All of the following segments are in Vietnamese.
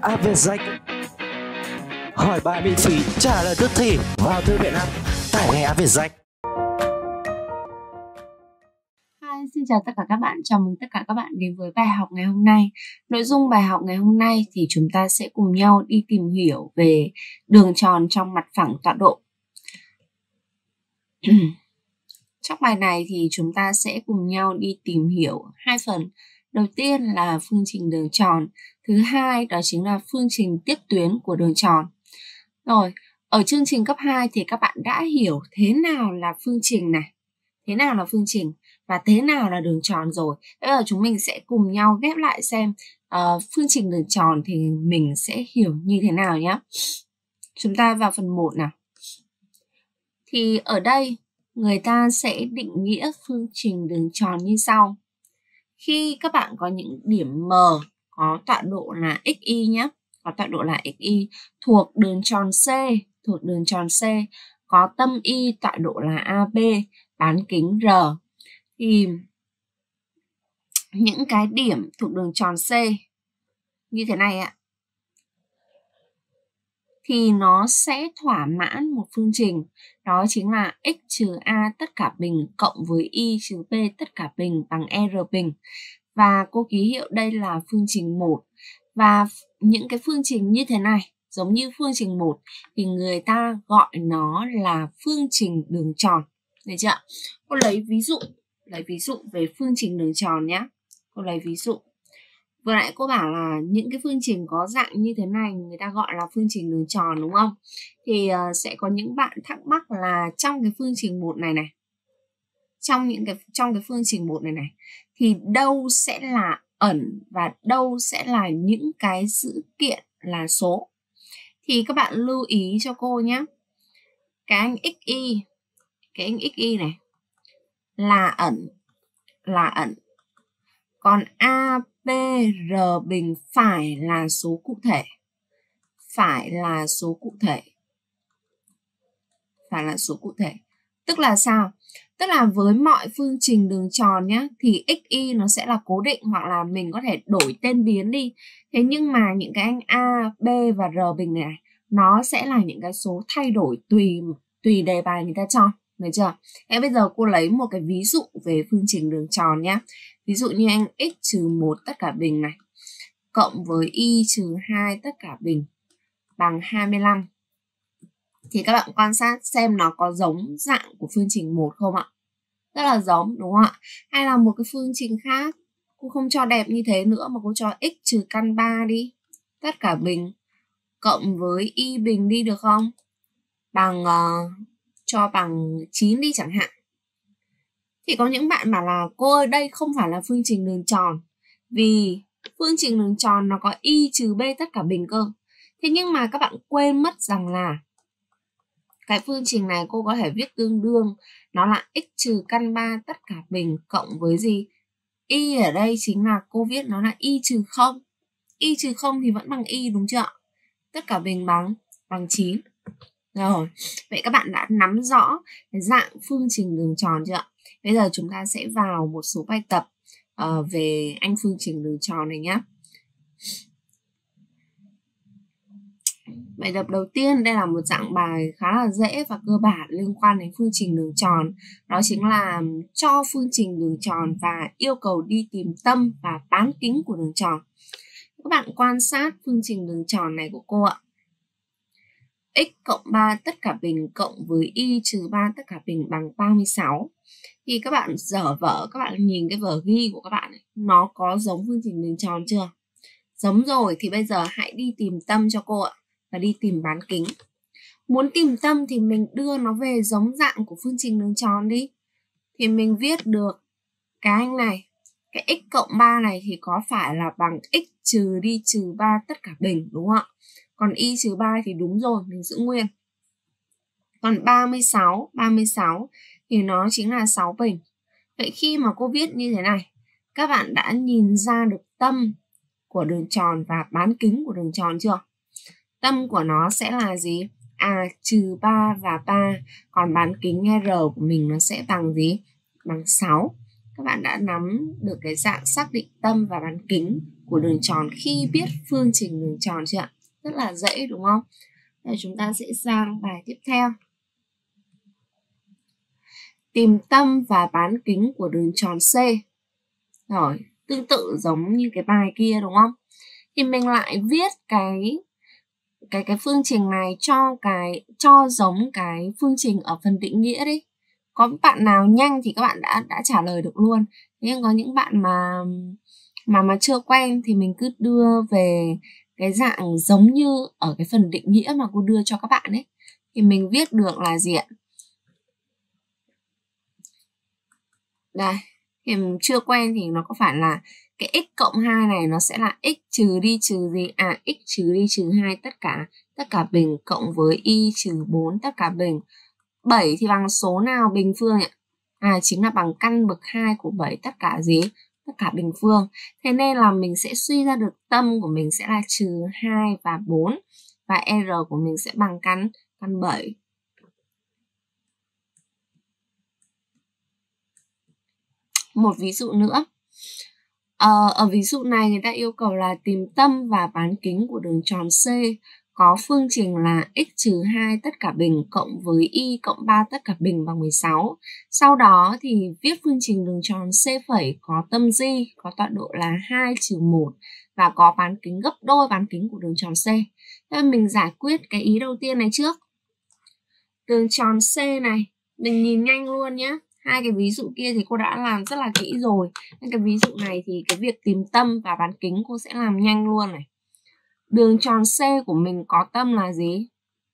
AVSAC. Hỏi bài miễn phí, trả lời tức thì vào thư viện app, tải ngay AVSAC. Xin chào tất cả các bạn, chào mừng tất cả các bạn đến với bài học ngày hôm nay. Nội dung bài học ngày hôm nay thì chúng ta sẽ cùng nhau đi tìm hiểu về đường tròn trong mặt phẳng tọa độ. Trong bài này thì chúng ta sẽ cùng nhau đi tìm hiểu hai phần. Đầu tiên là phương trình đường tròn, thứ hai đó chính là phương trình tiếp tuyến của đường tròn. Rồi, ở chương trình cấp 2 thì các bạn đã hiểu thế nào là phương trình này, thế nào là phương trình và thế nào là đường tròn rồi. Bây giờ chúng mình sẽ cùng nhau ghép lại xem phương trình đường tròn thì mình sẽ hiểu như thế nào nhé. Chúng ta vào phần 1 nào. Thì ở đây người ta sẽ định nghĩa phương trình đường tròn như sau. Khi các bạn có những điểm M có tọa độ là xy nhé, có tọa độ là xy thuộc đường tròn C, có tâm y tọa độ là AB, bán kính R. Thì những cái điểm thuộc đường tròn C như thế này ạ, thì nó sẽ thỏa mãn một phương trình, đó chính là x trừ a tất cả bình cộng với y trừ b tất cả bình bằng r bình. Và cô ký hiệu đây là phương trình 1. Và những cái phương trình như thế này, giống như phương trình 1 thì người ta gọi nó là phương trình đường tròn. Được chưa? Cô lấy ví dụ về phương trình đường tròn nhé. Cô lấy ví dụ. Vừa nãy cô bảo là những cái phương trình có dạng như thế này người ta gọi là phương trình đường tròn, đúng không? Thì sẽ có những bạn thắc mắc là trong cái phương trình 1 này này, trong cái phương trình 1 này thì đâu sẽ là ẩn và đâu sẽ là những cái dữ kiện là số. Thì các bạn lưu ý cho cô nhé. Cái anh xy này là ẩn. Còn A, B, R bình phải là số cụ thể. Phải là số cụ thể. Tức là sao? Tức là với mọi phương trình đường tròn nhé, thì xy nó sẽ là cố định hoặc là mình có thể đổi tên biến đi. Thế nhưng mà những cái anh A, B và R bình này nó sẽ là những cái số thay đổi tùy đề bài người ta cho. Được chưa? Thế bây giờ cô lấy một cái ví dụ về phương trình đường tròn nhé. Ví dụ như anh x trừ 1 tất cả bình này cộng với y trừ 2 tất cả bình bằng 25. Thì các bạn quan sát xem nó có giống dạng của phương trình 1 không ạ? Rất là giống, đúng không ạ? Hay là một cái phương trình khác, cô không cho đẹp như thế nữa mà cô cho x trừ căn 3 đi, tất cả bình cộng với y bình đi được không? Bằng cho bằng 9 đi chẳng hạn. Thì có những bạn bảo là cô ơi đây không phải là phương trình đường tròn, vì phương trình đường tròn nó có y trừ b tất cả bình cơ. Thế nhưng mà các bạn quên mất rằng là cái phương trình này cô có thể viết tương đương nó là x trừ căn 3 tất cả bình cộng với gì? Y ở đây chính là cô viết nó là y trừ 0. Y trừ 0 thì vẫn bằng y, đúng chưa? Tất cả bình bằng 9. Rồi, vậy các bạn đã nắm rõ cái dạng phương trình đường tròn chưa ạ? Bây giờ chúng ta sẽ vào một số bài tập về anh phương trình đường tròn này nhé. Bài tập đầu tiên, đây là một dạng bài khá là dễ và cơ bản liên quan đến phương trình đường tròn. Đó chính là cho phương trình đường tròn và yêu cầu đi tìm tâm và bán kính của đường tròn. Các bạn quan sát phương trình đường tròn này của cô ạ. X cộng 3 tất cả bình cộng với y trừ 3 tất cả bình bằng 36. Thì các bạn dở vở, các bạn nhìn cái vở ghi của các bạn ấy, nó có giống phương trình đường tròn chưa? Giống rồi thì bây giờ hãy đi tìm tâm cho cô ạ và đi tìm bán kính. Muốn tìm tâm thì mình đưa nó về giống dạng của phương trình đường tròn đi. Thì mình viết được cái anh này, cái x cộng 3 này thì có phải là bằng x trừ đi trừ 3 tất cả bình, đúng không ạ? Còn y trừ 3 thì đúng rồi, mình giữ nguyên. Còn 36 thì nó chính là 6 bình. Vậy khi mà cô viết như thế này, các bạn đã nhìn ra được tâm của đường tròn và bán kính của đường tròn chưa? Tâm của nó sẽ là gì? Trừ 3 và 3. Còn bán kính R của mình nó sẽ bằng gì? Bằng 6. Các bạn đã nắm được cái dạng xác định tâm và bán kính của đường tròn khi biết phương trình đường tròn chưa ạ? Rất là dễ đúng không? Rồi chúng ta sẽ sang bài tiếp theo. Tìm tâm và bán kính của đường tròn C. Rồi, tương tự giống như cái bài kia đúng không? Thì mình lại viết cái phương trình này cho giống cái phương trình ở phần định nghĩa đi. Có bạn nào nhanh thì các bạn đã trả lời được luôn. Nhưng có những bạn mà chưa quen thì mình cứ đưa về cái dạng giống như ở cái phần định nghĩa mà cô đưa cho các bạn ấy. Thì mình viết được là gì ạ? Đây, thì mình chưa quen thì nó có phải là cái x cộng 2 này nó sẽ là x trừ đi trừ gì? X trừ đi trừ 2 tất cả bình cộng với y trừ 4 tất cả bình. 7 thì bằng số nào bình phương ạ? Chính là bằng căn bậc 2 của 7 tất cả gì? Tất cả bình phương. Thế nên là mình sẽ suy ra được tâm của mình sẽ là trừ 2 và 4. Và R của mình sẽ bằng căn 7. Một ví dụ nữa. Ở ví dụ này người ta yêu cầu là tìm tâm và bán kính của đường tròn C có phương trình là x trừ 2 tất cả bình cộng với y cộng 3 tất cả bình bằng 16. Sau đó thì viết phương trình đường tròn C phẩy có tâm G có tọa độ là 2 trừ 1 và có bán kính gấp đôi bán kính của đường tròn C. Thế mình giải quyết cái ý đầu tiên này trước. Đường tròn C này, mình nhìn nhanh luôn nhé. Hai cái ví dụ kia thì cô đã làm rất là kỹ rồi. Nên cái ví dụ này thì cái việc tìm tâm và bán kính cô sẽ làm nhanh luôn này. Đường tròn C của mình có tâm là gì?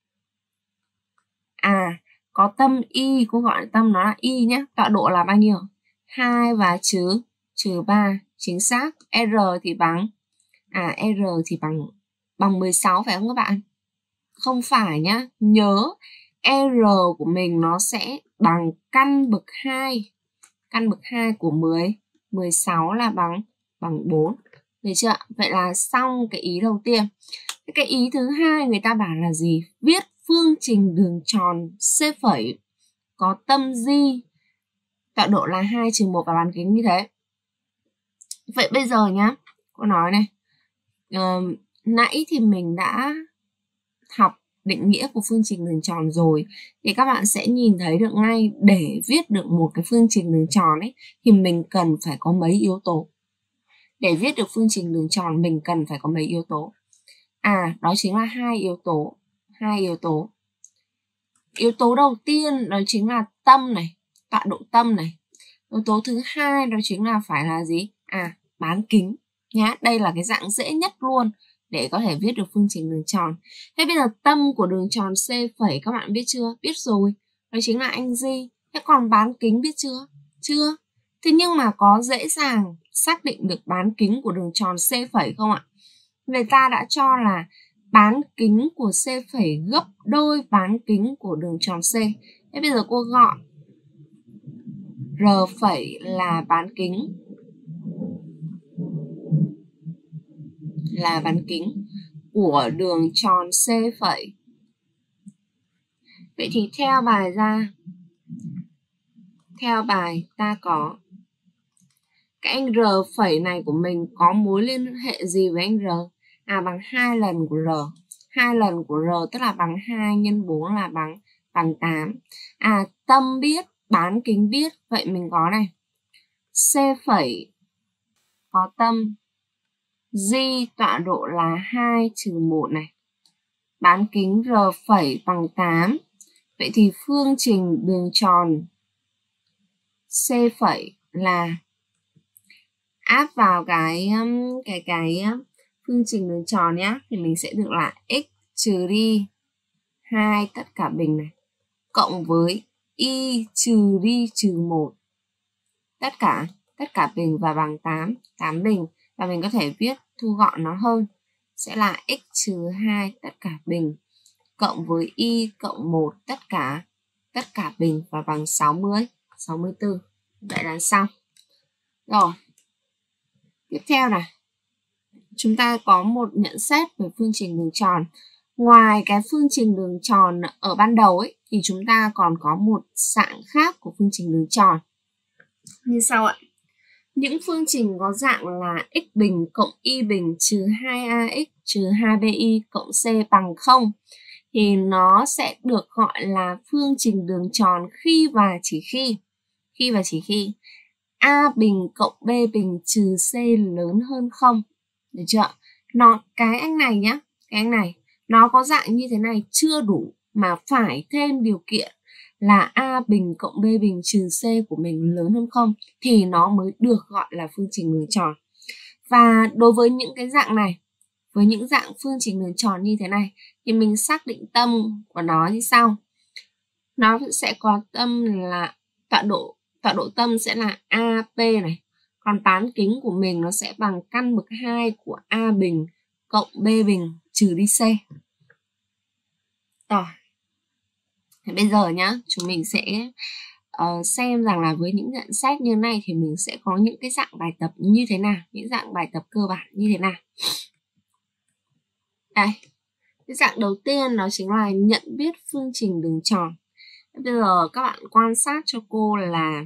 Có tâm y, cô gọi tâm nó là y nhé. Tọa độ là bao nhiêu? 2 và trừ 3. Chính xác. R thì bằng R thì bằng 16 phải không các bạn? Không phải nhá. Nhớ R của mình nó sẽ bằng căn bậc 2. Căn bậc 2 của 16 là bằng 4. Được chưa? Vậy là xong cái ý đầu tiên. Cái ý thứ hai người ta bảo là gì? Viết phương trình đường tròn C phẩy có tâm G tọa độ là 2 trừ 1 và bán kính như thế. Vậy bây giờ nhá, cô nói này. Nãy thì mình đã học định nghĩa của phương trình đường tròn rồi, thì các bạn sẽ nhìn thấy được ngay để viết được một cái phương trình đường tròn ấy thì mình cần phải có mấy yếu tố. Để viết được phương trình đường tròn mình cần phải có mấy yếu tố. Đó chính là hai yếu tố. Yếu tố đầu tiên đó chính là tâm này, tọa độ tâm này. Yếu tố thứ hai đó chính là phải là gì? Bán kính nhá. Đây là cái dạng dễ nhất luôn để có thể viết được phương trình đường tròn. Thế bây giờ tâm của đường tròn C phẩy các bạn biết chưa? Biết rồi. Đó chính là anh G. Thế còn bán kính biết chưa? Chưa. Thế nhưng mà có dễ dàng xác định được bán kính của đường tròn C phẩy không ạ? Người ta đã cho là bán kính của C phẩy gấp đôi bán kính của đường tròn C. Thế bây giờ cô gọi R phẩy là bán kính của đường tròn C phẩy. Vậy thì theo bài ta có cái anh R phẩy này của mình có mối liên hệ gì với anh R? Bằng 2 lần của R. 2 lần của R tức là bằng 2 nhân 4 là bằng 8. Tâm biết, bán kính biết. Vậy mình có này. C phẩy có tâm G tọa độ là 2 trừ 1 này. Bán kính R phẩy bằng 8. Vậy thì phương trình đường tròn C phẩy là áp vào cái phương trình đường tròn nhá, thì mình sẽ được là x trừ đi 2 tất cả bình này cộng với y trừ đi trừ 1 tất cả bình và bằng 8 bình, và mình có thể viết thu gọn nó hơn sẽ là x trừ 2 tất cả bình cộng với y cộng 1 tất cả bình và bằng 64. Vậy là xong. Rồi. Tiếp theo này. Chúng ta có một nhận xét về phương trình đường tròn. Ngoài cái phương trình đường tròn ở ban đầu ấy thì chúng ta còn có một dạng khác của phương trình đường tròn. Như sau ạ. Những phương trình có dạng là x bình cộng y bình trừ 2ax trừ 2bi cộng c bằng 0 thì nó sẽ được gọi là phương trình đường tròn khi và chỉ khi a bình cộng b bình trừ c lớn hơn 0. Được chưa? Cái anh này nhá, cái anh này nó có dạng như thế này chưa đủ mà phải thêm điều kiện là a bình cộng b bình trừ c của mình lớn hơn 0 thì nó mới được gọi là phương trình đường tròn. Và đối với những cái dạng này, với những dạng phương trình đường tròn như thế này thì mình xác định tâm của nó như sau. Nó sẽ có tâm là tọa độ tâm sẽ là AP này. Còn bán kính của mình nó sẽ bằng căn bậc 2 của A bình cộng B bình trừ đi C. Rồi. Thế bây giờ nhá, chúng mình sẽ xem rằng là với những nhận xét như này thì mình sẽ có những cái dạng bài tập như thế nào, những dạng bài tập cơ bản như thế nào. Đây, cái dạng đầu tiên đó chính là nhận biết phương trình đường tròn. Bây giờ các bạn quan sát cho cô là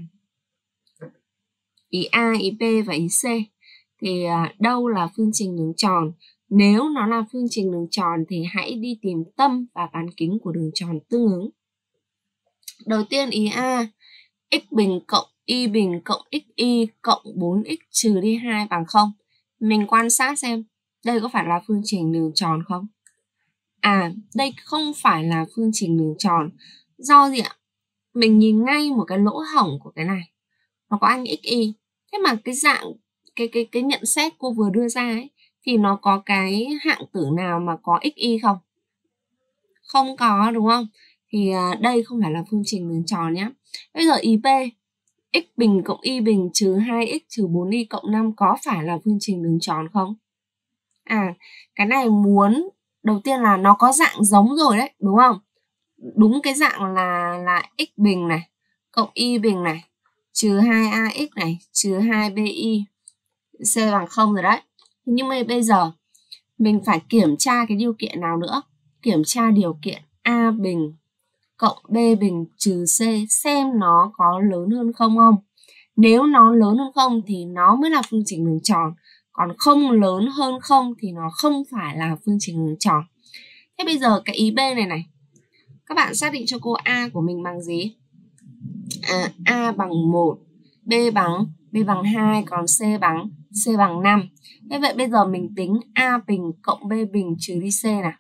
ý A, ý B và ý C. Thì đâu là phương trình đường tròn? Nếu nó là phương trình đường tròn thì hãy đi tìm tâm và bán kính của đường tròn tương ứng. Đầu tiên ý A, x bình cộng y bình cộng xy cộng 4x trừ đi 2 bằng 0. Mình quan sát xem đây có phải là phương trình đường tròn không? Đây không phải là phương trình đường tròn. Do gì ạ? Mình nhìn ngay một cái lỗ hổng của cái này. Nó có anh xy. Thế mà cái dạng cái nhận xét cô vừa đưa ra ấy thì nó có cái hạng tử nào mà có xy không? Không có đúng không? Thì đây không phải là phương trình đường tròn nhé. Bây giờ ý B, x bình cộng y bình trừ 2x trừ 4y cộng 5 có phải là phương trình đường tròn không? Cái này muốn đầu tiên là nó có dạng giống rồi đấy, đúng không? Đúng cái dạng là x bình này cộng y bình này trừ 2ax này trừ 2bi c bằng 0 rồi đấy. Nhưng mà bây giờ mình phải kiểm tra cái điều kiện nào nữa? Kiểm tra điều kiện a bình cộng b bình trừ c xem nó có lớn hơn 0 không. Nếu nó lớn hơn 0 thì nó mới là phương trình đường tròn. Còn không lớn hơn 0 thì nó không phải là phương trình đường tròn. Thế bây giờ cái ý B này các bạn xác định cho cô A của mình bằng gì? A bằng 1, B bằng 2, còn C bằng 5. Thế vậy bây giờ mình tính A bình cộng B bình trừ đi C nào.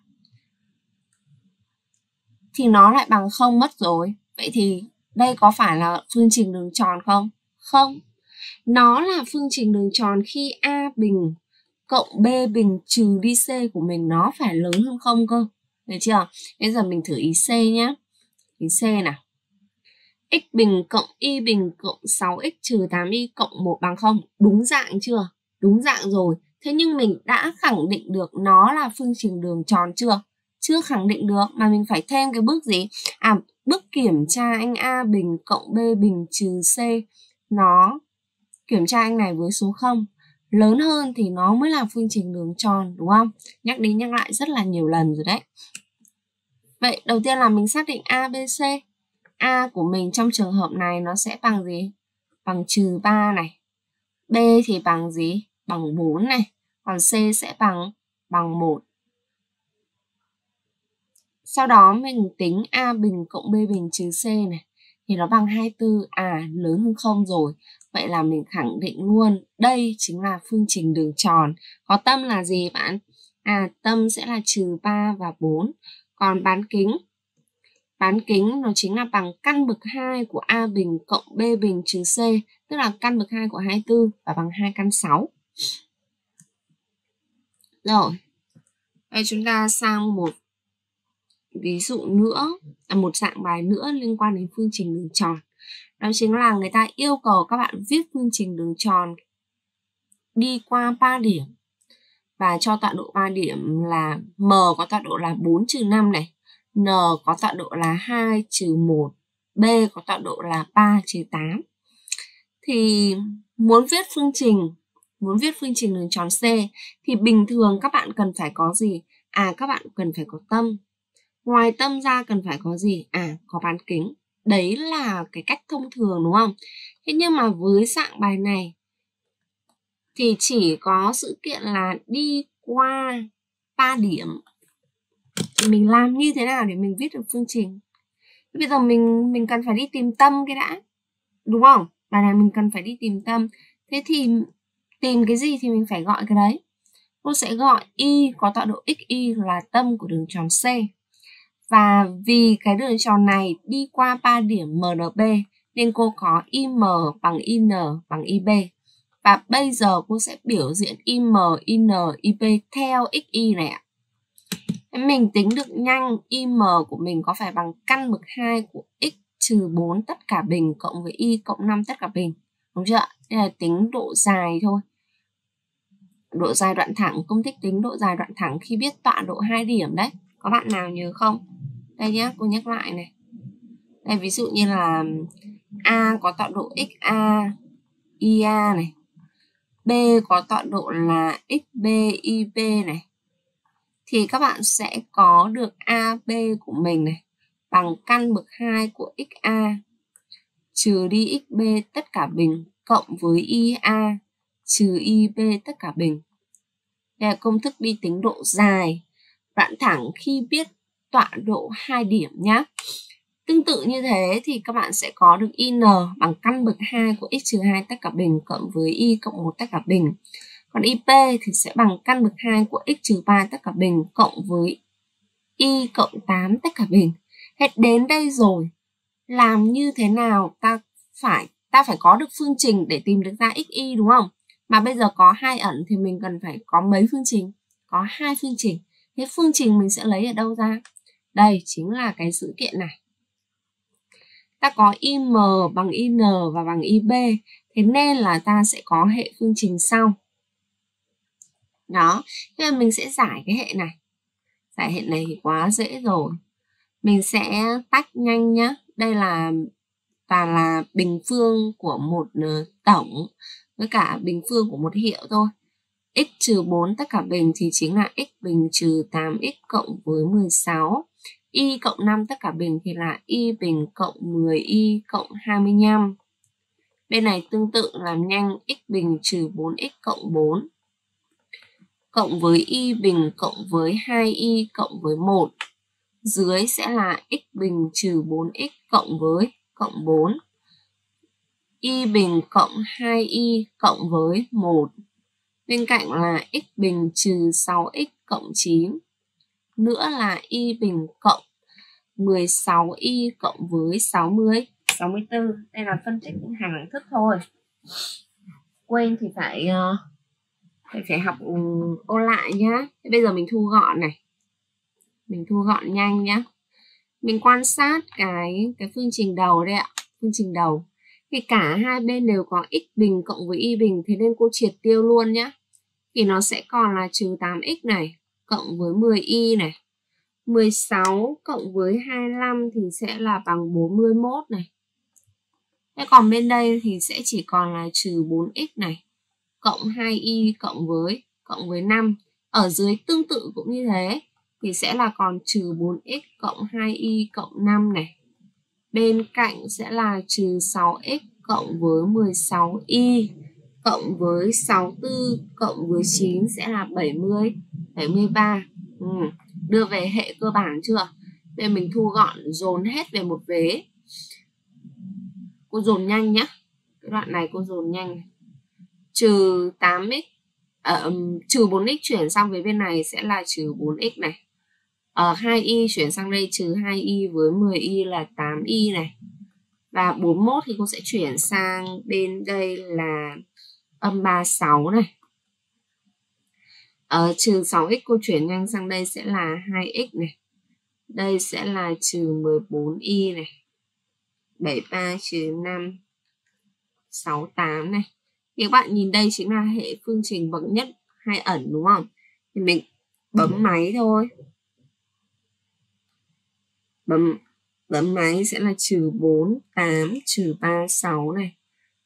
Thì nó lại bằng 0 mất rồi. Vậy thì đây có phải là phương trình đường tròn không? Không. Nó là phương trình đường tròn khi A bình cộng B bình trừ đi C của mình nó phải lớn hơn 0 cơ. Được chưa? Bây giờ mình thử ý C nhé. Ý C nào. X bình cộng y bình cộng 6x trừ 8y cộng 1 bằng 0. Đúng dạng chưa? Đúng dạng rồi. Thế nhưng mình đã khẳng định được nó là phương trình đường tròn chưa? Chưa khẳng định được mà mình phải thêm cái bước gì? Bước kiểm tra anh A bình cộng B bình trừ C. Nó kiểm tra anh này với số 0. Lớn hơn thì nó mới là phương trình đường tròn, đúng không? Nhắc đi nhắc lại rất là nhiều lần rồi đấy. Vậy đầu tiên là mình xác định A, B, C. A của mình trong trường hợp này nó sẽ bằng gì? Bằng trừ 3 này. B thì bằng gì? Bằng 4 này. Còn C sẽ bằng 1. Sau đó mình tính A bình cộng B bình trừ C này. Thì nó bằng 24. Lớn hơn 0 rồi. Vậy là mình khẳng định luôn đây chính là phương trình đường tròn. Có tâm là gì bạn? Tâm sẽ là trừ 3 và 4. Còn bán kính nó chính là bằng căn bậc 2 của A bình cộng B bình trừ C, tức là căn bậc 2 của 24 và bằng 2 căn 6. Rồi, đây chúng ta sang một ví dụ nữa, một dạng bài nữa liên quan đến phương trình đường tròn. Đó chính là người ta yêu cầu các bạn viết phương trình đường tròn đi qua 3 điểm và cho tọa độ 3 điểm là M có tọa độ là 4 trừ 5 này, N có tọa độ là 2 trừ 1, B có tọa độ là 3 trừ 8. Thì muốn viết phương trình đường tròn C thì bình thường các bạn cần phải có gì? Các bạn cần phải có tâm. Ngoài tâm ra cần phải có gì? Có bán kính. Đấy là cái cách thông thường đúng không? Thế nhưng mà với dạng bài này thì chỉ có sự kiện là đi qua 3 điểm. Thì mình làm như thế nào để mình viết được phương trình? Bây giờ mình cần phải đi tìm tâm cái đã, đúng không? Bài này mình cần phải đi tìm tâm. Thế thì tìm cái gì thì mình phải gọi cái đấy. Cô sẽ gọi y có tọa độ xy là tâm của đường tròn C. Và vì cái đường tròn này đi qua 3 điểm MNB nên cô có IM bằng IN bằng IB. Và bây giờ cô sẽ biểu diễn IM, IN, IB theo XY này ạ. Mình tính được nhanh IM của mình có phải bằng căn bậc 2 của x trừ 4 tất cả bình cộng với y cộng 5 tất cả bình. Đúng chưa? Đây là tính độ dài thôi. Độ dài đoạn thẳng, công thức tính độ dài đoạn thẳng khi biết tọa độ 2 điểm đấy. Có bạn nào nhớ không? Đây nhá, cô nhắc lại này. Đây ví dụ như là A có tọa độ XA, IA này. B có tọa độ là XB, IB này. Thì các bạn sẽ có được AB của mình này bằng căn bậc 2 của XA trừ đi XB tất cả bình cộng với IA trừ IB tất cả bình. Đây là công thức đi tính độ dài đoạn thẳng khi biết tọa độ 2 điểm nhé. Tương tự như thế thì các bạn sẽ có được IN bằng căn bậc 2 của x trừ 2 tất cả bình cộng với y cộng 1 tất cả bình. Còn IP thì sẽ bằng căn bậc 2 của x trừ 3 tất cả bình cộng với y cộng 8 tất cả bình. Hết đến đây rồi, làm như thế nào ta phải có được phương trình để tìm được ra xy đúng không? Mà bây giờ có 2 ẩn thì mình cần phải có mấy phương trình? Có 2 phương trình. Thế phương trình mình sẽ lấy ở đâu ra? Đây chính là cái sự kiện này. Ta có IM bằng IN và bằng IB. Thế nên là ta sẽ có hệ phương trình sau. Đó, thế là mình sẽ giải cái hệ này. Giải hệ này thì quá dễ rồi. Mình sẽ tách nhanh nhá. Đây là toàn là bình phương của một tổng với cả bình phương của một hiệu thôi. X trừ 4 tất cả bình thì chính là x bình trừ 8x cộng với 16. Y cộng 5 tất cả bình thì là y bình cộng 10y cộng 25. Bên này tương tự làm nhanh x bình trừ 4x cộng 4 cộng với y bình cộng với 2y cộng với 1. Dưới sẽ là x bình trừ 4x cộng với cộng 4. Y bình cộng 2y cộng với 1. Bên cạnh là x bình trừ 6x cộng 9. Nữa là y bình cộng 16y cộng với 60. 64. Đây là phân tích những hàng đẳng thức thôi. Quên thì phải học ôn lại nhá. Thế bây giờ mình thu gọn này. Mình thu gọn nhanh nhá. Mình quan sát cái phương trình đầu đây ạ. Phương trình đầu. Thì cả hai bên đều có x bình cộng với y bình. Thế nên cô triệt tiêu luôn nhá. Thì nó sẽ còn là trừ 8x này cộng với 10y này. 16 cộng với 25 thì sẽ là bằng 41 này. Thế còn bên đây thì sẽ chỉ còn là trừ 4x này cộng 2y cộng với 5. Ở dưới tương tự cũng như thế thì sẽ là còn trừ 4x cộng 2y cộng 5 này. Bên cạnh sẽ là trừ 6x cộng với 16y cộng với 64 cộng với 9 sẽ là 73. Đưa về hệ cơ bản chưa? Đây mình thu gọn dồn hết về một vế. Cô dồn nhanh nhá. Cái đoạn này cô dồn nhanh. Trừ 8x trừ 4x chuyển sang với bên này sẽ là trừ 4x này. 2y chuyển sang đây trừ 2y với 10y là 8y này. Và 41 thì cô sẽ chuyển sang bên đây là âm 36 này. Trừ 6x cô chuyển nhanh sang đây sẽ là 2x này. Đây sẽ là trừ 14y này. 73 trừ 5 68 này. Thì các bạn nhìn đây chính là hệ phương trình bậc nhất hai ẩn đúng không? Thì mình bấm máy thôi. Bấm máy sẽ là trừ 4, 8, trừ 36 này.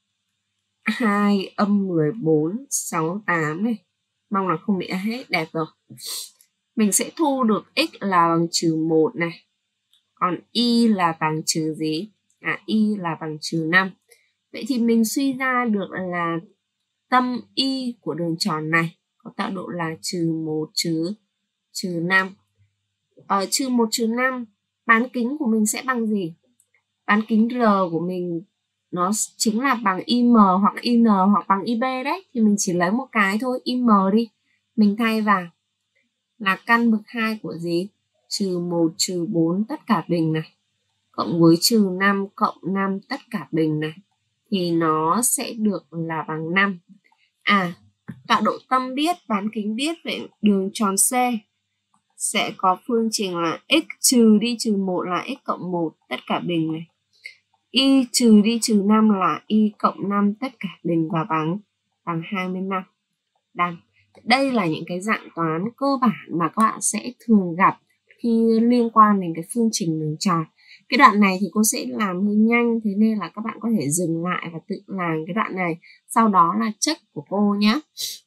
2 âm 14, 68 này. Mong là không bị hết, đẹp rồi. Mình sẽ thu được x là bằng trừ 1 này. Còn y là bằng trừ gì? Y là bằng trừ 5. Vậy thì mình suy ra được là tâm y của đường tròn này có tọa độ là -1 trừ 5. Ở -1 trừ 5, bán kính của mình sẽ bằng gì? Bán kính R của mình nó chính là bằng IM hoặc IN hoặc bằng IB đấy. Thì mình chỉ lấy một cái thôi, IM đi. Mình thay vào là căn bậc 2 của gì? -1 trừ 4 tất cả bình này. Cộng với -5 cộng 5 tất cả bình này. Thì nó sẽ được là bằng 5. Tọa độ tâm biết, bán kính biết, vậy đường tròn C sẽ có phương trình là x trừ đi trừ 1 là x cộng 1 tất cả bình này. Y trừ đi trừ 5 là y cộng 5 tất cả bình và bằng 25. Đăng. Đây là những cái dạng toán cơ bản mà các bạn sẽ thường gặp khi liên quan đến cái phương trình đường tròn. Cái đoạn này thì cô sẽ làm hơi nhanh, thế nên là các bạn có thể dừng lại và tự làm cái đoạn này. Sau đó là check của cô nhé.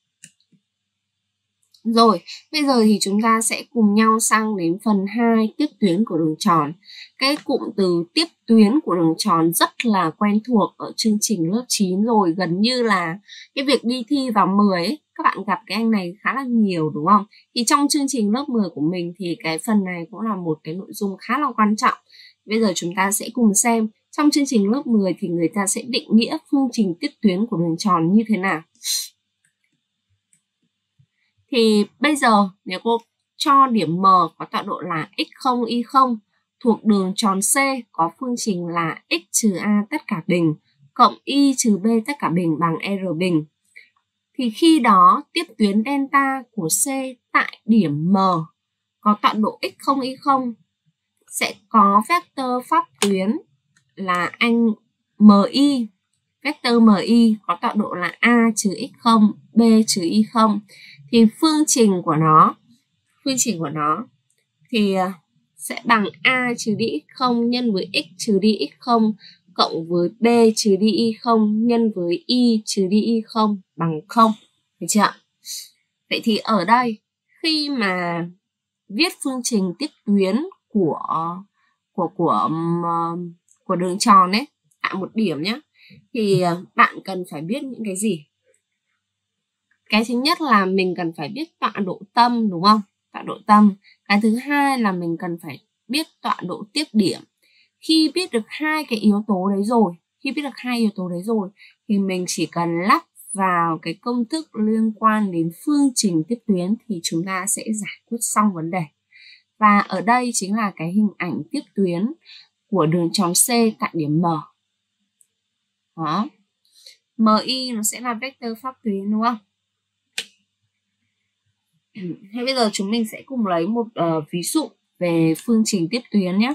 Rồi, bây giờ thì chúng ta sẽ cùng nhau sang đến phần 2 tiếp tuyến của đường tròn. Cái cụm từ tiếp tuyến của đường tròn rất là quen thuộc ở chương trình lớp 9 rồi. Gần như là cái việc đi thi vào 10 ấy, các bạn gặp cái anh này khá là nhiều đúng không? Thì trong chương trình lớp 10 của mình thì cái phần này cũng là một cái nội dung khá là quan trọng. Bây giờ chúng ta sẽ cùng xem trong chương trình lớp 10 thì người ta sẽ định nghĩa phương trình tiếp tuyến của đường tròn như thế nào. Thì bây giờ nếu cô cho điểm M có tọa độ là x0, y0 thuộc đường tròn C có phương trình là x trừ a tất cả bình cộng y trừ b tất cả bình bằng r bình. Thì khi đó tiếp tuyến delta của C tại điểm M có tọa độ x0, y0 sẽ có vectơ pháp tuyến là anh MI. Vectơ MI có tọa độ là a trừ x0, b trừ y0. Thì phương trình của nó thì sẽ bằng a trừ đi x0 nhân với x trừ đi x0 cộng với b trừ đi y0 nhân với y trừ đi y0 bằng 0. Được chưa? Vậy thì ở đây khi mà viết phương trình tiếp tuyến của đường tròn ấy tại một điểm nhé, thì bạn cần phải biết những cái gì? Cái thứ nhất là mình cần phải biết tọa độ tâm đúng không? Tọa độ tâm. Cái thứ hai là mình cần phải biết tọa độ tiếp điểm. Khi biết được hai yếu tố đấy rồi thì mình chỉ cần lắp vào cái công thức liên quan đến phương trình tiếp tuyến thì chúng ta sẽ giải quyết xong vấn đề. Và ở đây chính là cái hình ảnh tiếp tuyến của đường tròn C tại điểm M. Đó. MI nó sẽ là vectơ pháp tuyến đúng không? Thế bây giờ chúng mình sẽ cùng lấy một ví dụ về phương trình tiếp tuyến nhé.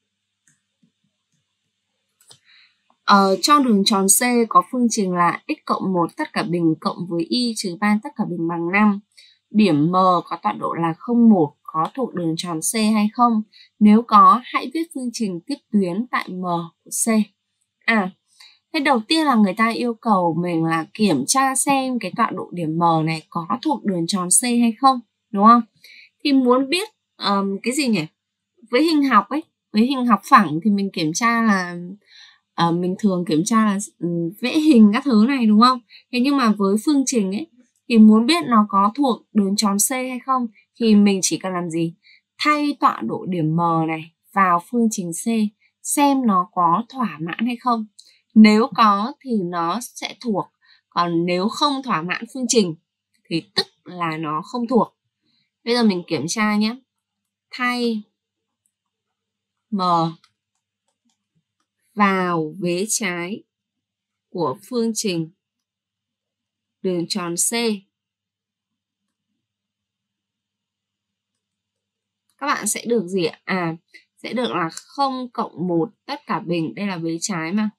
Cho đường tròn C có phương trình là x cộng 1 tất cả bình cộng với y trừ 3 tất cả bình bằng 5. Điểm M có tọa độ là 01 có thuộc đường tròn C hay không? Nếu có, hãy viết phương trình tiếp tuyến tại M của C. Thế đầu tiên là người ta yêu cầu mình là kiểm tra xem cái tọa độ điểm M này có thuộc đường tròn C hay không, đúng không? Thì muốn biết cái gì nhỉ? Với hình học ấy, với hình học phẳng thì mình kiểm tra là mình thường kiểm tra là vẽ hình các thứ này đúng không? Thế nhưng mà với phương trình ấy thì muốn biết nó có thuộc đường tròn C hay không thì mình chỉ cần làm gì? Thay tọa độ điểm M này vào phương trình C xem nó có thỏa mãn hay không. Nếu có thì nó sẽ thuộc, còn nếu không thỏa mãn phương trình thì tức là nó không thuộc. Bây giờ mình kiểm tra nhé. Thay M vào vế trái của phương trình đường tròn C. Các bạn sẽ được gì ạ? Sẽ được là 0 cộng 1 tất cả bình, đây là vế trái mà.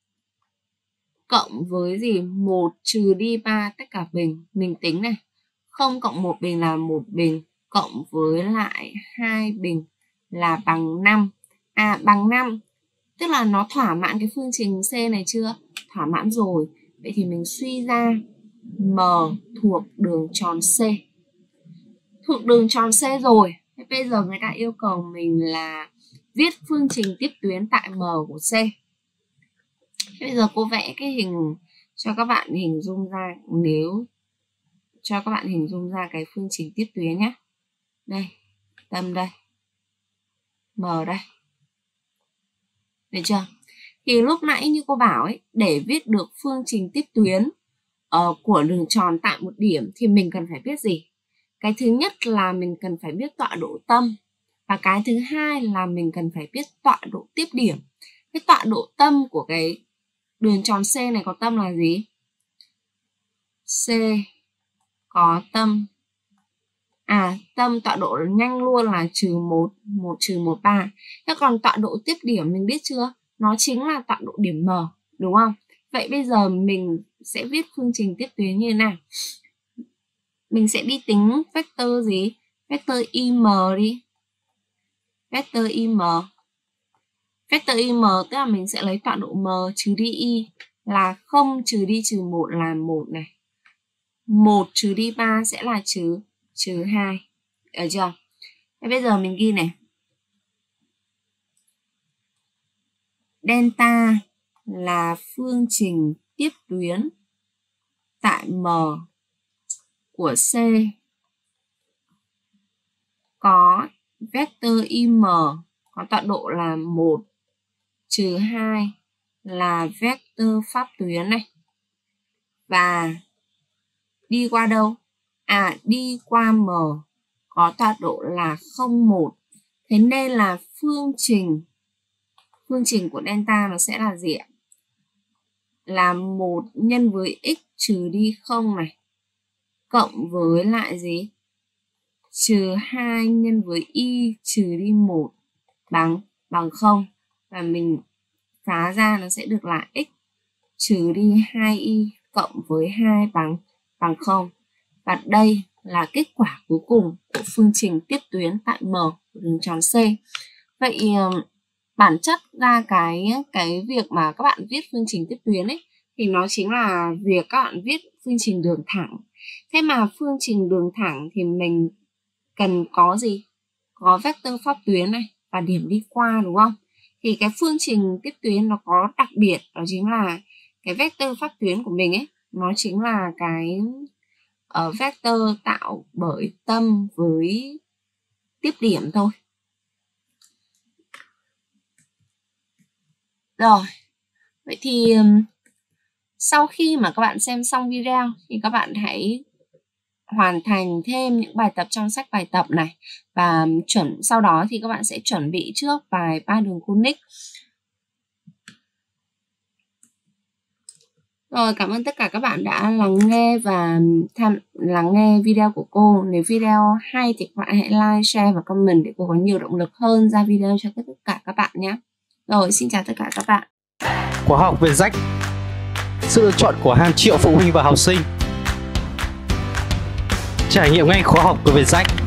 Cộng với gì? 1 trừ đi 3 tất cả bình. Mình tính này. 0 cộng 1 bình là 1 bình. Cộng với lại 2 bình là bằng 5. Bằng 5. Tức là nó thỏa mãn cái phương trình C này chưa? Thỏa mãn rồi. Vậy thì mình suy ra M thuộc đường tròn C. Thuộc đường tròn C rồi. Thế bây giờ người ta yêu cầu mình là viết phương trình tiếp tuyến tại M của C. Thế bây giờ cô vẽ cái hình cho các bạn hình dung ra, nếu cho các bạn hình dung ra cái phương trình tiếp tuyến nhé. Đây, tâm đây, M đây. Được chưa? Thì lúc nãy như cô bảo ấy, để viết được phương trình tiếp tuyến của đường tròn tại một điểm thì mình cần phải biết gì? Cái thứ nhất là mình cần phải biết tọa độ tâm. Và cái thứ hai là mình cần phải biết tọa độ tiếp điểm. Cái tọa độ tâm của cái đường tròn C này có tâm là gì? C có tâm. Tâm tọa độ nhanh luôn là -1, 1 - 1, 3. Thế còn tọa độ tiếp điểm mình biết chưa? Nó chính là tọa độ điểm M, đúng không? Vậy bây giờ mình sẽ viết phương trình tiếp tuyến như thế nào? Mình sẽ đi tính vectơ gì? Vectơ IM đi. Vectơ IM. Vectơ IM tức là mình sẽ lấy tọa độ M trừ đi Y là 0 trừ đi -1 là 1 này. 1 trừ đi 3 sẽ là -2. Được chưa? Thế bây giờ mình ghi này. Delta là phương trình tiếp tuyến tại M của C có vectơ IM có tọa độ là 1 trừ 2 là vectơ pháp tuyến này. Và đi qua đâu? Đi qua M có tọa độ là 0,1. Thế nên là phương trình của delta nó sẽ là gì ạ? Là 1 nhân với x trừ đi 0 này, cộng với lại gì? -2 nhân với y trừ đi 1 bằng 0. Và mình phá ra nó sẽ được là x trừ đi 2y cộng với 2 bằng 0. Và đây là kết quả cuối cùng của phương trình tiếp tuyến tại M của đường tròn C. Vậy bản chất ra cái việc mà các bạn viết phương trình tiếp tuyến ấy thì nó chính là việc các bạn viết phương trình đường thẳng. Thế mà phương trình đường thẳng thì mình cần có gì? Có vectơ pháp tuyến này và điểm đi qua, đúng không? Thì cái phương trình tiếp tuyến nó có đặc biệt, đó chính là cái vectơ pháp tuyến của mình ấy, nó chính là cái vectơ tạo bởi tâm với tiếp điểm thôi. Rồi, vậy thì sau khi mà các bạn xem xong video thì các bạn hãy hoàn thành thêm những bài tập trong sách bài tập này, và sau đó thì các bạn sẽ chuẩn bị trước bài 3 đường conic. Rồi, cảm ơn tất cả các bạn đã lắng nghe và lắng nghe video của cô. Nếu video hay thì các bạn hãy like, share và comment để cô có nhiều động lực hơn ra video cho tất cả các bạn nhé. Rồi, xin chào tất cả các bạn. Khóa học về rách, sự lựa chọn của hàng triệu phụ huynh và học sinh. Trải nghiệm ngay khóa học của Vietjet.